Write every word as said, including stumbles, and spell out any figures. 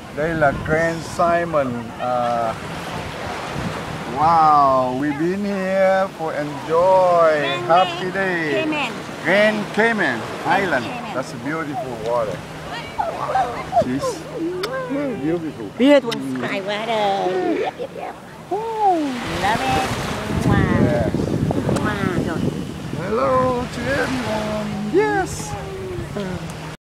Đây là Grand Simon. Uh, wow, we've been here for enjoy happy day. Cayman. Grand Cayman Island. Cayman. That's a beautiful water. She's beautiful. Beautiful sky water. Yep, yep, yep. Ooh, love it. Wow. Yes. Wow. Rồi. Hello to everyone. Yes.